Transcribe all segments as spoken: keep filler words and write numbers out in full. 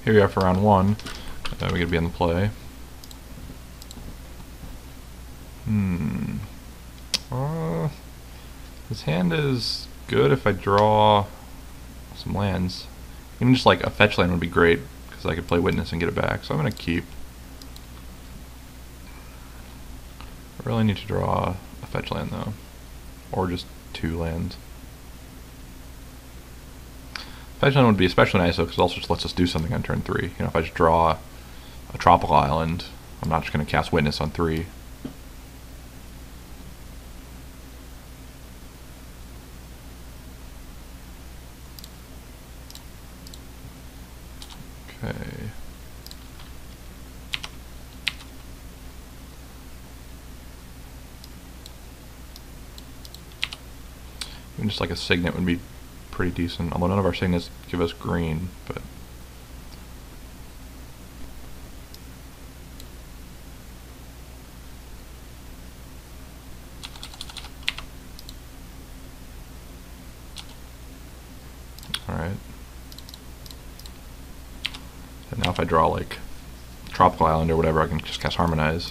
here we are for round one. Uh, we gotta be on the play. Hmm. Uh, this hand is good if I draw some lands. Even just like a fetch land would be great, because I could play Witness and get it back. So I'm gonna keep. I really need to draw a fetch land though, or just two lands. Fetch land would be especially nice though, because it also just lets us do something on turn three. You know, if I just draw a tropical island, I'm not just going to cast Witness on three. Okay. Even just like a Signet would be pretty decent, although none of our Signets give us green, but alright. And now if I draw like Tropical Island or whatever, I can just cast Harmonize.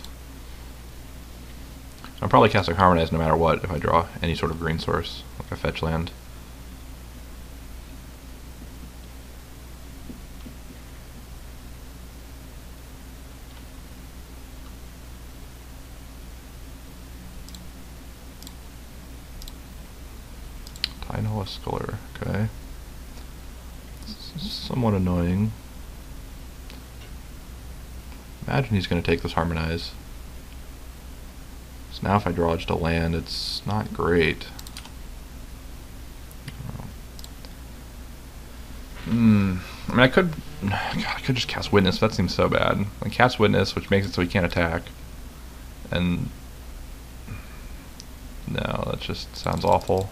I'm probably casting Harmonize no matter what if I draw any sort of green source, like a fetch land. Tinola Sculler, okay. This is somewhat annoying. Imagine he's going to take this Harmonize. So now if I draw just a land, it's not great. Hmm. I mean, I could, God, I could just cast Witness. That seems so bad. I cast Witness, which makes it so he can't attack. And no, that just sounds awful.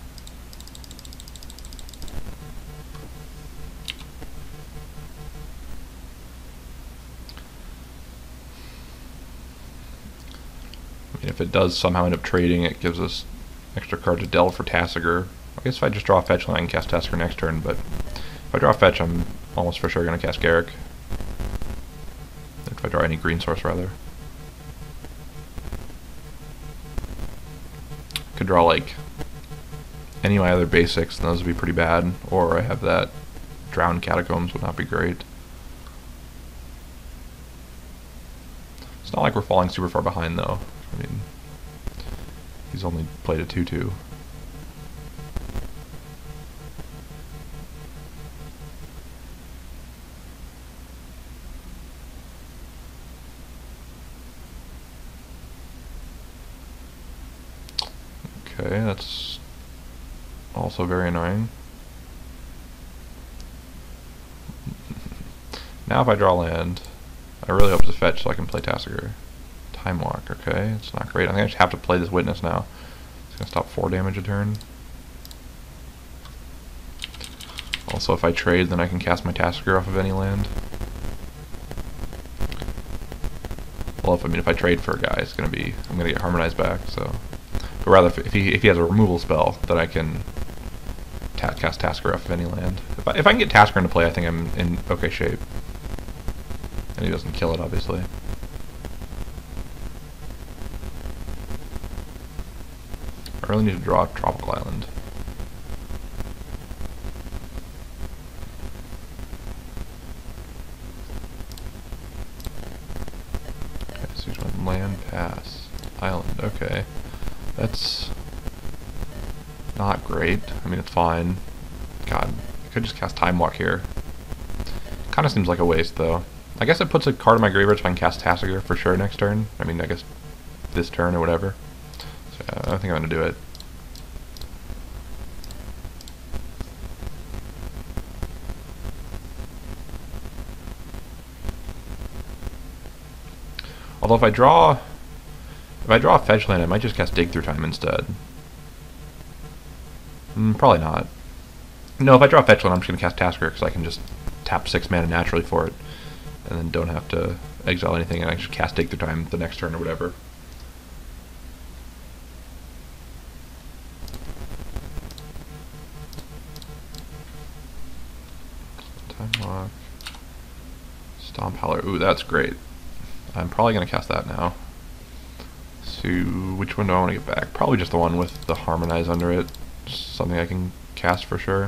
If it does somehow end up trading, it gives us extra card to delve for Tasigur. I guess if I just draw a fetch land, I can cast Tasigur next turn, but if I draw a fetch, I'm almost for sure going to cast Garrick. If I draw any green source, rather. Could draw like any of my other basics, and those would be pretty bad. Or I have that Drowned Catacombs, would not be great. It's not like we're falling super far behind, though. I mean, he's only played a two two. Okay, that's also very annoying. Now if I draw land, I really hope it's a fetch so I can play Tasigur. Time Walk, okay, it's not great. I think I just have to play this Witness now. It's going to stop four damage a turn. Also, if I trade, then I can cast my Tasigur off of any land. Well, if I mean, if I trade for a guy, it's going to be, I'm going to get Harmonized back, so. But rather, if, if, he, if he has a removal spell, then I can ta cast Tasigur off of any land. If I, if I can get Tasigur into play, I think I'm in okay shape. And he doesn't kill it, obviously. I really need to draw a Tropical Island. Okay, so he's went land, pass, island, okay. That's not great. I mean, it's fine. God, I could just cast Time Walk here. Kind of seems like a waste, though. I guess it puts a card in my graveyard so I can cast Tasigur for sure next turn. I mean, I guess this turn or whatever. So, yeah, I don't think I'm going to do it. Although if I draw, if I draw a fetch land, I might just cast Dig Through Time instead. Mm, probably not. No, if I draw a fetch land, I'm just going to cast Tasigur because I can just tap six mana naturally for it, and then don't have to exile anything, and I just cast Dig Through Time the next turn or whatever. Time Walk. Stomp Howler. Ooh, that's great. I'm probably going to cast that now. So, which one do I want to get back? Probably just the one with the Harmonize under it. Just something I can cast for sure.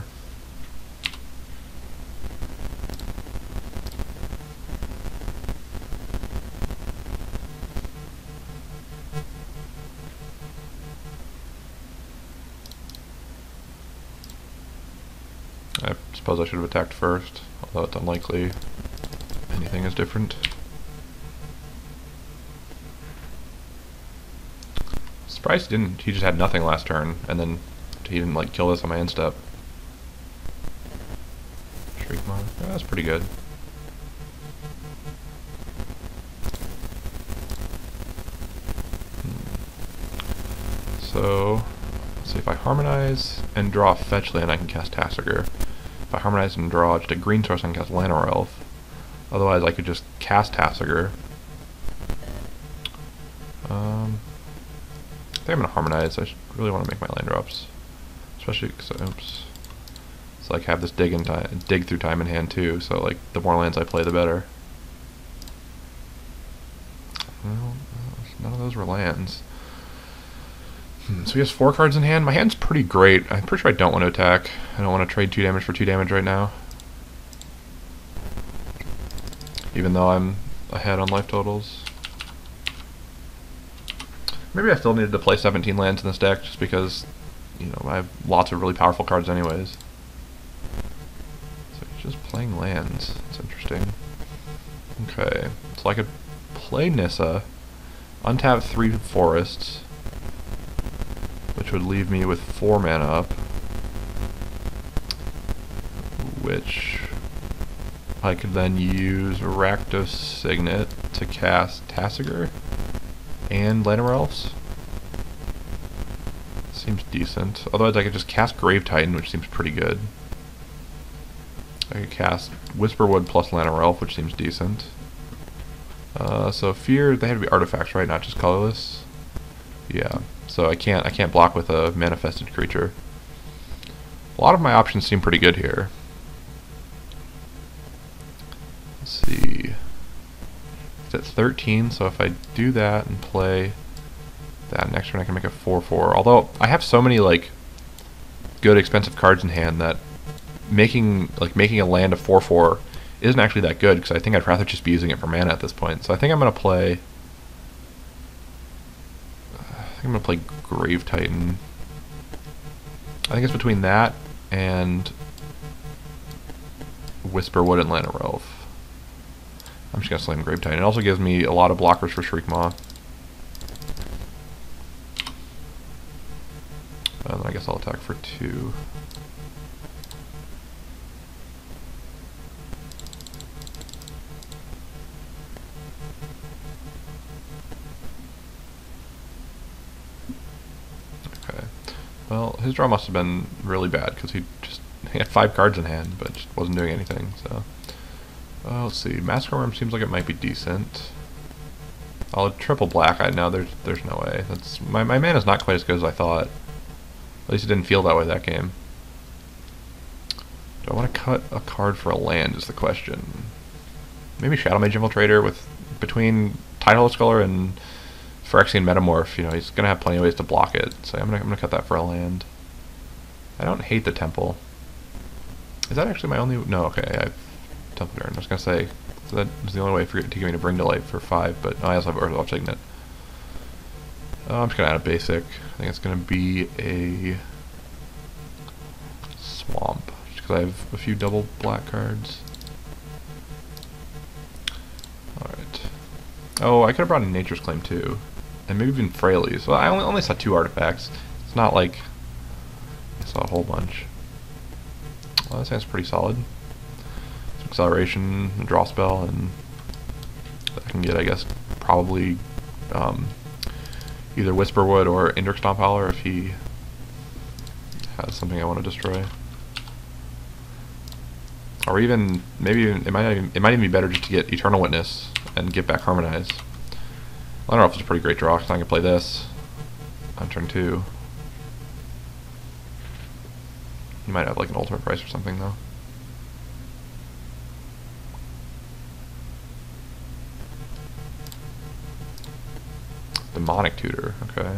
I suppose I should have attacked first, although it's unlikely anything is different. Surprised he didn't. He just had nothing last turn, and then he didn't like kill this on my end step. Shriekmaw. Yeah, that's pretty good. Hmm. So let's see, if I harmonize and draw a fetch land, I can cast Tassiger. If I harmonize and draw just a green source, I can cast Llanowar Elf. Otherwise, I could just cast Tassiger. Um. I think I'm going to harmonize. I really want to make my land drops. Especially because, oops. It's like have this dig in time, dig through time in hand too, so like the more lands I play, the better. Well, none of those were lands. Hmm, so he has four cards in hand. My hand's pretty great. I'm pretty sure I don't want to attack. I don't want to trade two damage for two damage right now. Even though I'm ahead on life totals. Maybe I still needed to play seventeen lands in this deck just because, you know, I have lots of really powerful cards anyways. So he's just playing lands. That's interesting. Okay, so I could play Nissa, untap three forests, which would leave me with four mana up, which I could then use Rakdos Signet to cast Tassiger and Llanowar Elves. Seems decent. Otherwise I could just cast Grave Titan, which seems pretty good. I could cast Whisperwood plus Llanowar Elf, which seems decent. Uh, so Fear, they have to be artifacts, right? Not just colorless? Yeah. So I can't I can't block with a manifested creature. A lot of my options seem pretty good here. Let's see. It's at thirteen, so if I do that and play that next turn, I can make a four four. Although I have so many like good expensive cards in hand that making like making a land a four four isn't actually that good, because I think I'd rather just be using it for mana at this point. So I think I'm gonna play. I think I'm gonna play Grave Titan. I think it's between that and Whisperwood and Llanowar Elf. I'm just gonna slam Grave Titan. It also gives me a lot of blockers for Shriekmaw. And then I guess I'll attack for two. Okay. Well, his draw must have been really bad because he just he had five cards in hand, but just wasn't doing anything. So. Uh, let's see. Massacre Worm seems like it might be decent. I'll triple black. I know there's there's no way. That's my my mana's not quite as good as I thought. At least it didn't feel that way that game. Do I want to cut a card for a land? Is the question. Maybe Shadow Mage Infiltrator with between Tidal Sculler and Phyrexian Metamorph. You know, he's gonna have plenty of ways to block it. So I'm gonna I'm gonna cut that for a land. I don't hate the Temple. Is that actually my only? No. Okay. I've Temple Garden. I was gonna say so that is the only way for it to give me to Bring to Life for five, but oh, I also have Earth Signet. Oh, I'm just gonna add a basic. I think it's gonna be a Swamp, just because I have a few double black cards. All right. Oh, I could have brought in Nature's Claim too, and maybe even Fraley's. Well, I only only saw two artifacts. It's not like I saw a whole bunch. Well, that sounds pretty solid. Acceleration, a draw spell, and I can get, I guess, probably um, either Whisperwood or Indrik Stomp Howler if he has something I want to destroy. Or even, maybe even, it might even, it might even be better just to get Eternal Witness and get back Harmonize. I don't know if it's a pretty great draw, because I can play this on turn two. You might have like an ultimate price or something though. Sonic Tutor, okay.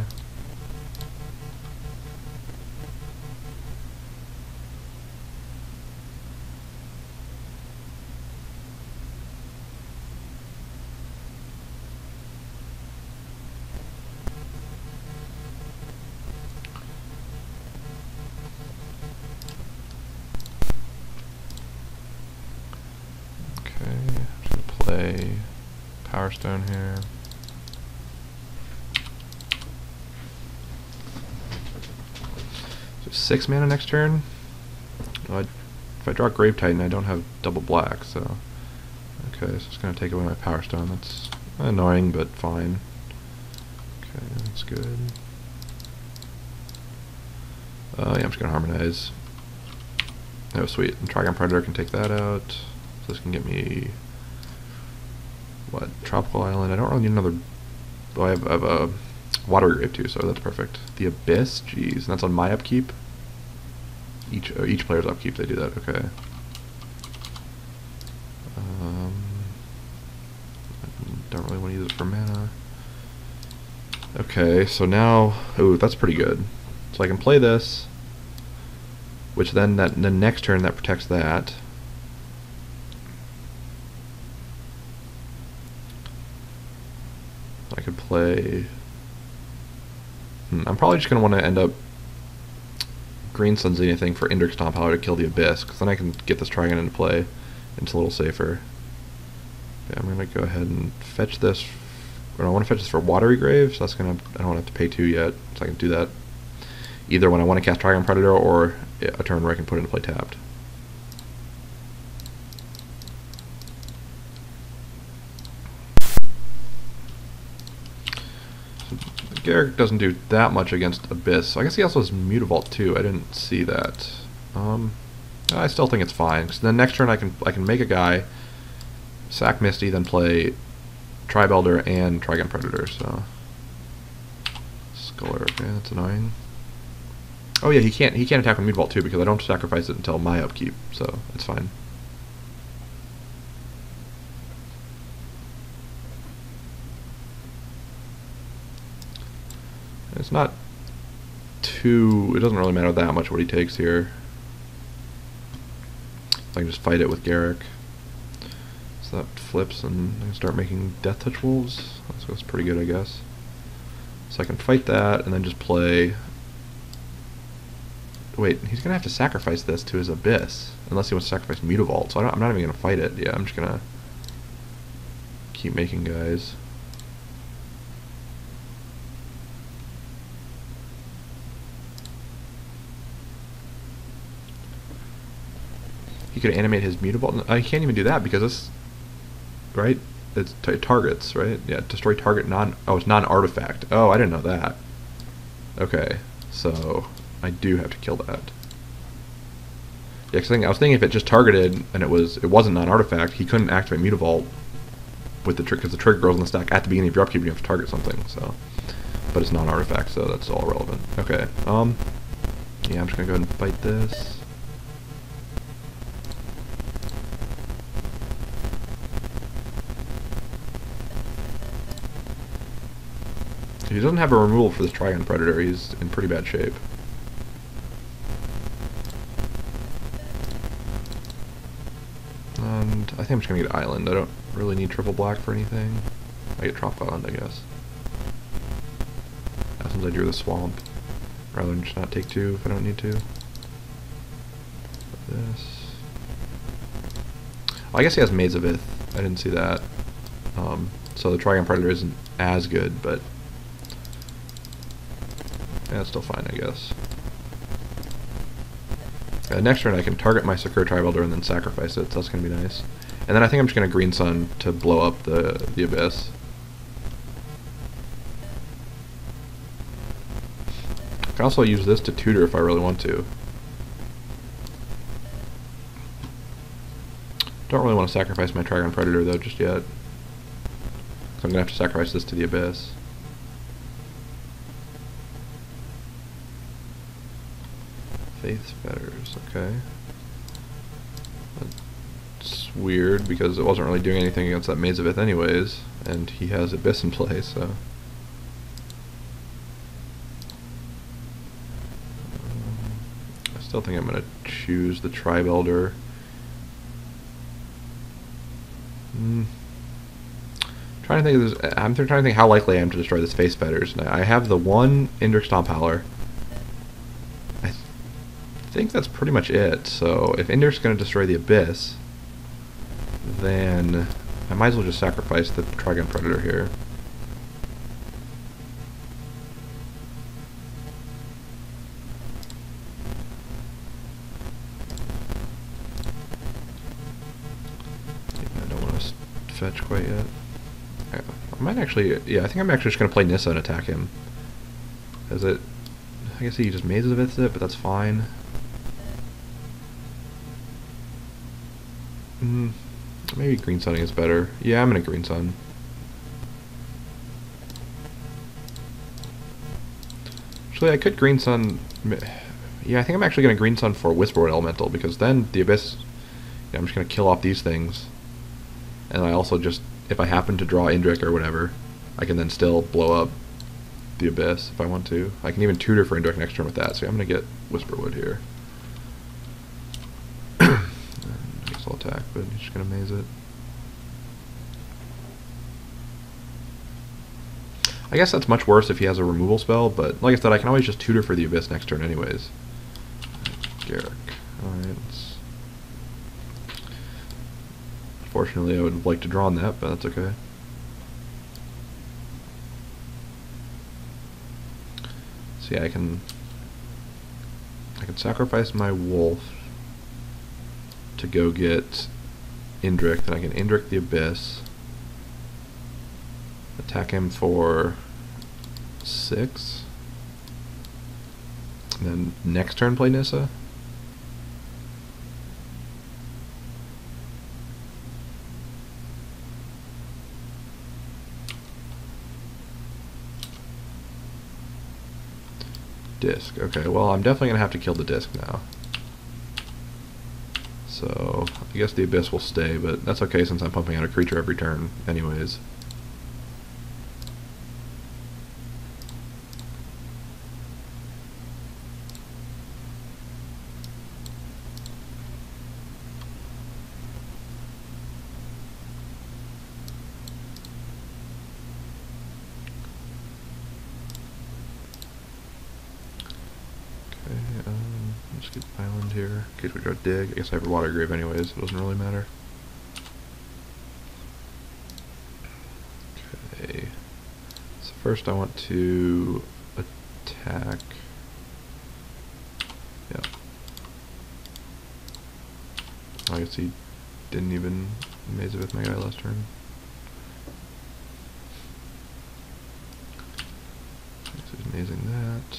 Play Power Stone here. So six mana next turn. Well, if I draw Grave Titan, I don't have double black, so okay, so it's going to take away my Power Stone. That's annoying, but fine. Okay, that's good. Uh, yeah, I'm just going to Harmonize. Oh, sweet. And Trigon Predator can take that out. So this can get me what? Tropical Island. I don't really need another. Oh, I have, I have a Water Grave too, so that's perfect. The Abyss, jeez, and that's on my upkeep. Each uh, each player's upkeep, they do that. Okay. Um, I don't really want to use it for mana. Okay, so now, ooh, that's pretty good. So I can play this, which then that the next turn that protects that. I could play. Hmm, I'm probably just going to want to end up Green Sun's anything for Indrik Stomphowler to kill the Abyss, because then I can get this Trigon into play, and it's a little safer. Okay, I'm going to go ahead and fetch this. Or I want to fetch this for Watery Grave, so that's going to. I don't want to have to pay two yet, so I can do that either when I want to cast Trigon Predator or a turn where I can put it into play tapped. Garrick doesn't do that much against Abyss. So I guess he also has Mutavault too. I didn't see that. Um, I still think it's fine. So then next turn I can I can make a guy, sack Misty, then play Tribe Elder and Trigon Predator. So Sculler. Okay, that's annoying. Oh yeah, he can't he can't attack with Mutavault too because I don't sacrifice it until my upkeep. So it's fine. It's not too, it doesn't really matter that much what he takes here. I can just fight it with Garrick. So that flips and I can start making Death Touch Wolves. That's, that's pretty good, I guess. So I can fight that and then just play. Wait, he's going to have to sacrifice this to his Abyss. Unless he wants to sacrifice Mutavault. So I don't, I'm not even going to fight it. Yeah, I'm just going to keep making guys. He could animate his Mutavault. I can't even do that because this, right? It's t targets, right? Yeah, destroy target non. Oh, it's non-artifact. Oh, I didn't know that. Okay, so I do have to kill that. Yeah, because I was thinking if it just targeted and it was it wasn't non-artifact, he couldn't activate Mutavault with the trick because the trigger goes in the stack at the beginning of your upkeep. You have to target something. So, but it's non-artifact, so that's all relevant. Okay. Um. Yeah, I'm just gonna go ahead and fight this. He doesn't have a removal for this Trigon Predator. He's in pretty bad shape. And I think I'm just going to get Island. I don't really need triple black for anything. I get Trop Island, I guess. Now, since I drew the Swamp, rather than just not take two if I don't need to. This. Well, I guess he has Maids of Ith. I didn't see that. Um, so the Trigon Predator isn't as good, but yeah, it's still fine, I guess. Uh, next turn I can target my Secure Tribe Elder and then sacrifice it, so that's going to be nice. And then I think I'm just going to Green Sun to blow up the, the Abyss. I can also use this to tutor if I really want to. Don't really want to sacrifice my Trigon Predator though just yet. So I'm going to have to sacrifice this to the Abyss. Faith's Fetters, okay. That's weird because it wasn't really doing anything against that Maids of Ith anyways, and he has Abyss in play, so. Still think I'm going to choose the Tribe Elder. Hmm. Trying to think of this, I'm trying to think how likely I am to destroy this Face Fetters. Now, I have the one Indrik Stomp Howler. I th think that's pretty much it. So if Indrik's going to destroy the Abyss, then I might as well just sacrifice the Trigon Predator here. Yeah, I don't want to fetch quite yet. I might actually, yeah, I think I'm actually just going to play Nissa and attack him. Is it, I guess he just mazes with it, but that's fine. Mm, maybe Green Sunning is better. Yeah, I'm going to Green Sun. Actually, I could Green Sun, yeah, I think I'm actually going to Green Sun for Whisperwood Elemental, because then the Abyss, yeah, I'm just going to kill off these things. And I also just, if I happen to draw Indrik or whatever, I can then still blow up the Abyss if I want to. I can even tutor for Indrik next turn with that, so I'm going to get Whisperwood here. And I guess I'll attack, but he's just going to maze it. I guess that's much worse if he has a removal spell, but like I said, I can always just tutor for the Abyss next turn anyways. Garrick. Alright, let's... Unfortunately, I would have liked to draw on that, but that's okay. So yeah, I can I can sacrifice my wolf to go get Indrik, then I can Indrik the Abyss, attack him for six, and then next turn play Nissa. Disc. Okay, well, I'm definitely going to have to kill the disc now. So, I guess the Abyss will stay, but that's okay since I'm pumping out a creature every turn anyways. Let's get Island here, in case we draw Dig. I guess I have a Water Grave anyways, so it doesn't really matter. Okay, so first I want to attack, yeah. I guess he didn't even maze it with my guy last turn. So he's mazing that.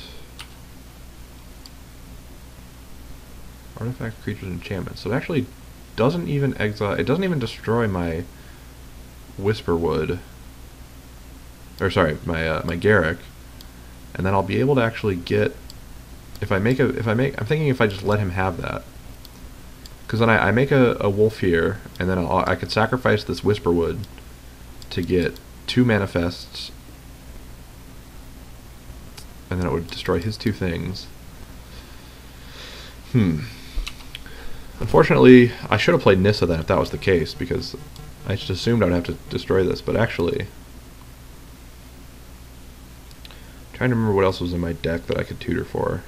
Artifact, creatures, and enchantments. So it actually doesn't even exile. It doesn't even destroy my Whisperwood, or sorry, my uh, my Garrick, and then I'll be able to actually get. If I make a, if I make, I'm thinking if I just let him have that, because then I, I make a, a wolf here, and then I'll, I could sacrifice this Whisperwood to get two manifests, and then it would destroy his two things. Hmm. Unfortunately, I should have played Nissa then if that was the case, because I just assumed I would have to destroy this, but actually... I'm trying to remember what else was in my deck that I could tutor for.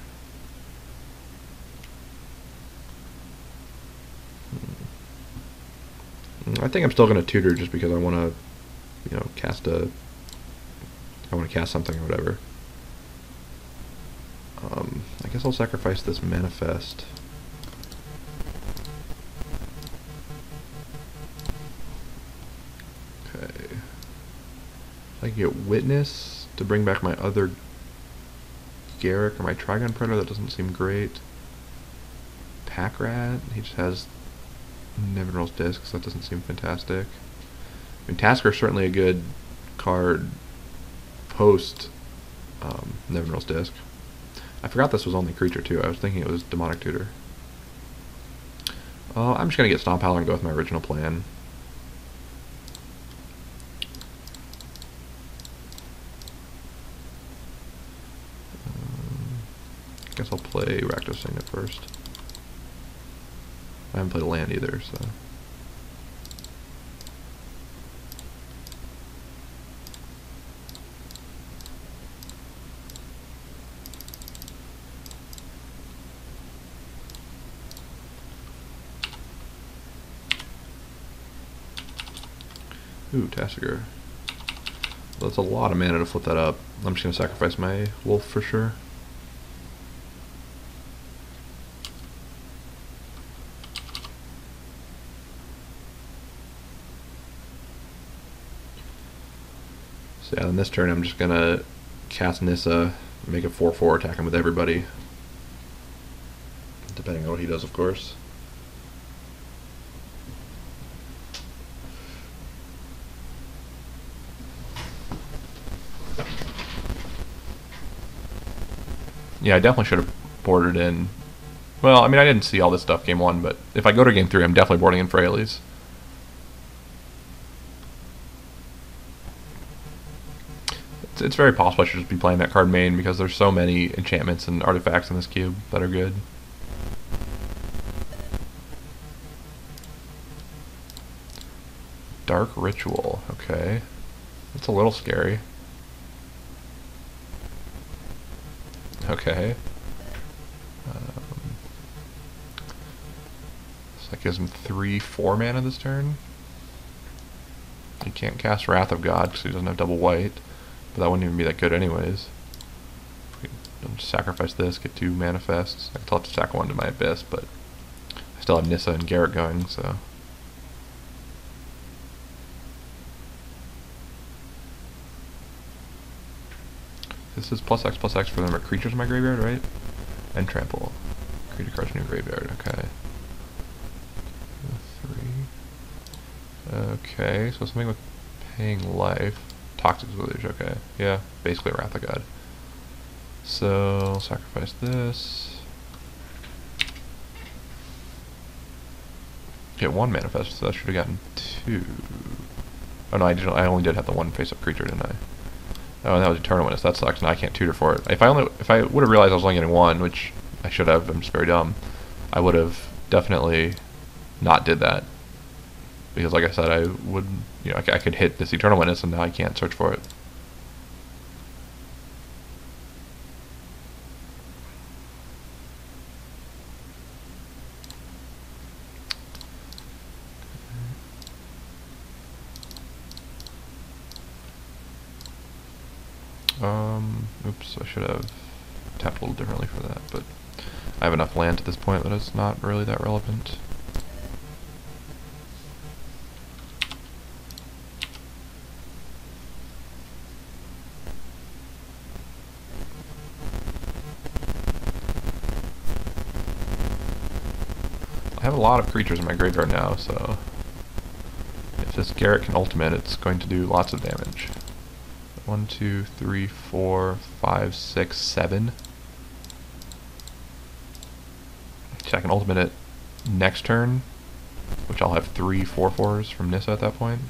Hmm. I think I'm still going to tutor just because I want to, you know, cast a... I want to cast something or whatever. Um, I guess I'll sacrifice this manifest. Okay. I can get Witness to bring back my other Garrick or my Trigon Predator. That doesn't seem great. Pack Rat. He just has Nevinyrral's Disc, so that doesn't seem fantastic. I mean, Tasker's certainly a good card post um, Nevinyrral's Disc. I forgot this was only creature too. I was thinking it was Demonic Tutor. Uh, I'm just going to get Stomp Howler and go with my original plan. Um, guess I'll play Rakdos Signet first. I haven't played a land either, so. Ooh, Tasigur. Well, that's a lot of mana to flip that up. I'm just going to sacrifice my wolf for sure. So yeah, on this turn I'm just going to cast Nissa, make a four four, attack him with everybody. Depending on what he does, of course. Yeah, I definitely should have boarded in. Well, I mean, I didn't see all this stuff game one, but if I go to game three, I'm definitely boarding in Freyalise. It's, it's very possible I should just be playing that card main because there's so many enchantments and artifacts in this cube that are good. Dark Ritual, okay. That's a little scary. Okay. Um, so that gives him three, four mana this turn. He can't cast Wrath of God because he doesn't have double white, but that wouldn't even be that good anyways. If we don't sacrifice this, get two manifests. I still have to sack one to my Abyss, but I still have Nissa and Garrett going, so. This is plus X plus X for them are creatures in my graveyard, right? And trample. Creature cards in your graveyard, okay. Three. Okay, so something with paying life. Toxic Deluge, okay. Yeah, basically Wrath of God. So, sacrifice this. Get one manifest, so that should have gotten two. Oh no, I didn't. I only did have the one face-up creature, didn't I? Oh, and that was Eternal Witness. That sucks. Now I can't tutor for it. If I only, if I would have realized I was only getting one, which I should have, I'm just very dumb. I would have definitely not did that because, like I said, I would, you know, I, I could hit this Eternal Witness, and now I can't search for it. Um, oops, I should have tapped a little differently for that, but I have enough land at this point that it's not really that relevant. I have a lot of creatures in my graveyard now, so if this Garrett can ultimate, it's going to do lots of damage. One, two, three, four, five, six, seven. So I can ultimate it next turn, which I'll have three four fours from Nissa at that point.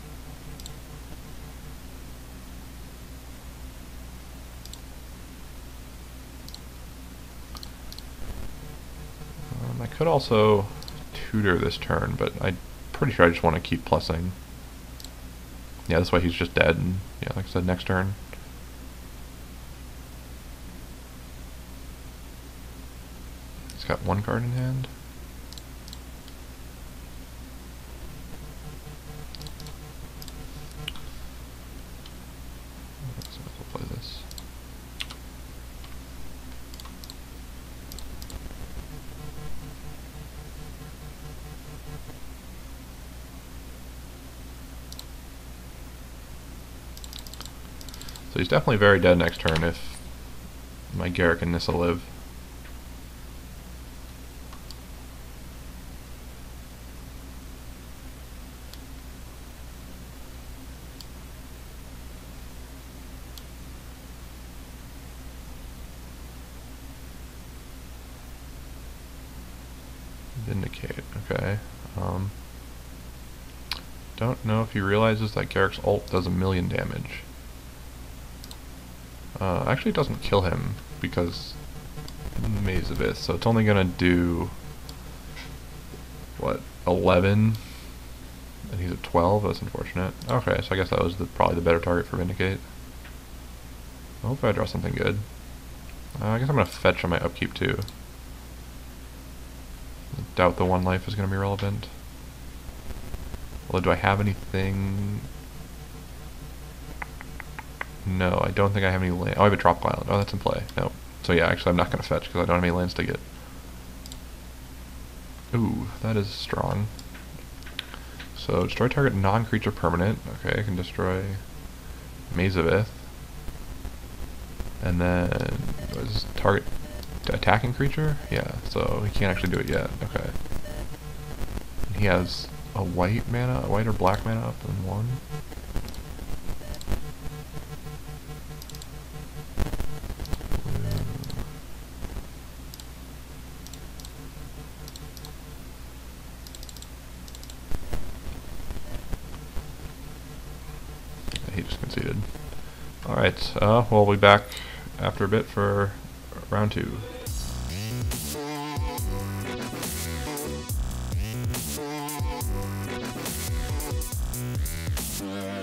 Um, I could also tutor this turn, but I'm pretty sure I just want to keep plussing. Yeah, this way he's just dead, and yeah, like I said, next turn. He's got one card in hand. So we'll play this. So he's definitely very dead next turn if my Garrett and Nissa live. Vindicate, okay. Um, don't know if he realizes that Garrett's ult does a million damage. Uh, actually, it doesn't kill him because Maze of Ith. So it's only gonna do what, eleven, and he's at twelve. That's unfortunate. Okay, so I guess that was the, probably the better target for Vindicate. Hopefully I draw something good. Uh, I guess I'm gonna fetch on my upkeep too. I doubt the one life is gonna be relevant. Although, do I have anything? No, I don't think I have any land. Oh, I have a Tropical Island. Oh, that's in play. No. So yeah, actually I'm not going to fetch because I don't have any lands to get. Ooh, that is strong. So destroy target non-creature permanent. Okay, I can destroy Maze of Ith. And then, what is target attacking creature? Yeah, so he can't actually do it yet. Okay. And he has a white mana, a white or black mana up in one. He just conceded. Alright, uh, we'll be back after a bit for round two. Yeah.